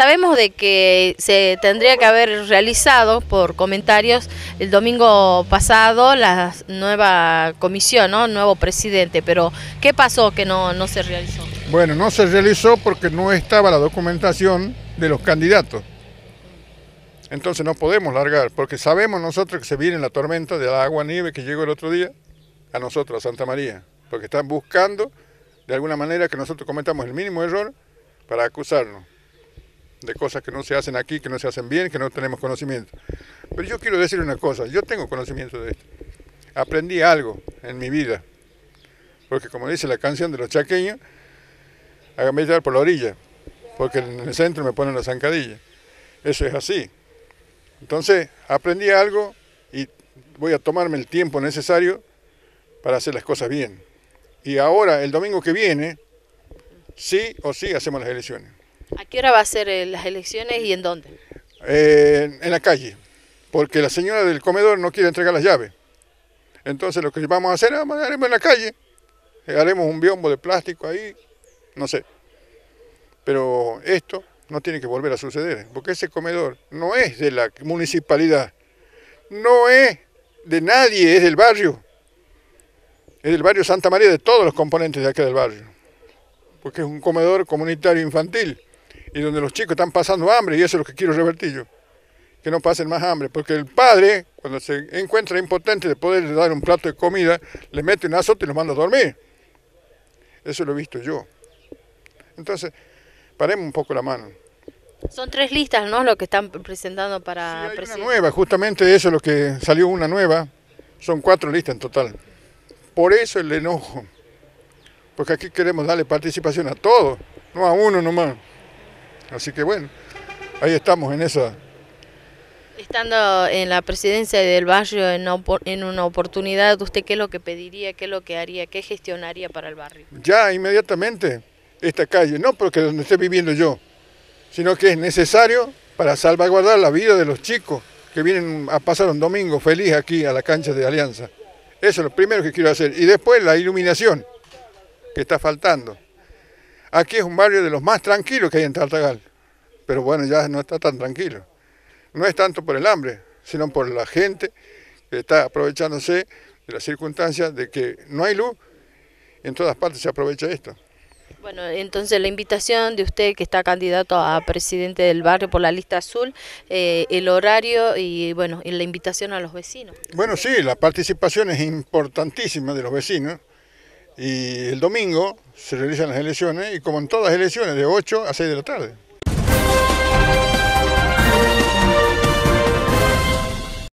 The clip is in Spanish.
sabemos de que se tendría que haber realizado por comentarios el domingo pasado la nueva comisión, ¿no? Nuevo presidente, pero ¿qué pasó que no se realizó? Bueno, no se realizó porque no estaba la documentación de los candidatos. Entonces no podemos largar, porque sabemos nosotros que se viene la tormenta de la agua-nieve que llegó el otro día a nosotros, a Santa María, porque están buscando de alguna manera que nosotros cometamos el mínimo error para acusarnos de cosas que no se hacen aquí, que no se hacen bien, que no tenemos conocimiento. Pero yo quiero decir una cosa, yo tengo conocimiento de esto. Aprendí algo en mi vida, porque como dice la canción de los chaqueños, hágame llevar por la orilla, porque en el centro me ponen la zancadilla. Eso es así. Entonces aprendí algo y voy a tomarme el tiempo necesario para hacer las cosas bien. Y ahora, el domingo que viene, sí o sí hacemos las elecciones. ¿A qué hora va a ser las elecciones y en dónde? En la calle, porque la señora del comedor no quiere entregar las llaves. Entonces lo que vamos a hacer, haremos en la calle, haremos un biombo de plástico ahí, no sé. Pero esto no tiene que volver a suceder, porque ese comedor no es de la municipalidad, no es de nadie, es del barrio. Es del barrio Santa María, de todos los componentes de acá del barrio. Porque es un comedor comunitario infantil y donde los chicos están pasando hambre y eso es lo que quiero revertir yo. Que no pasen más hambre, porque el padre, cuando se encuentra impotente de poder dar un plato de comida, le mete un azote y los manda a dormir. Eso lo he visto yo. Entonces, paremos un poco la mano. Son 3 listas, ¿no? Lo que están presentando para sí, hay presidente. una nueva, justamente eso es lo que salió, una nueva. Son 4 listas en total. Por eso el enojo. Porque aquí queremos darle participación a todos, no a uno nomás. Así que bueno, ahí estamos en esa. Estando en la presidencia del barrio en una oportunidad, ¿usted qué es lo que pediría, qué es lo que haría, qué gestionaría para el barrio? Ya inmediatamente esta calle, no porque donde esté viviendo yo, sino que es necesario para salvaguardar la vida de los chicos que vienen a pasar un domingo feliz aquí a la cancha de Alianza. Eso es lo primero que quiero hacer. Y después la iluminación, que está faltando. Aquí es un barrio de los más tranquilos que hay en Tartagal, pero bueno, ya no está tan tranquilo. No es tanto por el hambre, sino por la gente que está aprovechándose de las circunstancias de que no hay luz, y en todas partes se aprovecha esto. Bueno, entonces la invitación de usted que está candidato a presidente del barrio por la lista azul, el horario y bueno, y la invitación a los vecinos. Bueno, sí, la participación es importantísima de los vecinos y el domingo se realizan las elecciones y como en todas las elecciones de 8 a 6 de la tarde.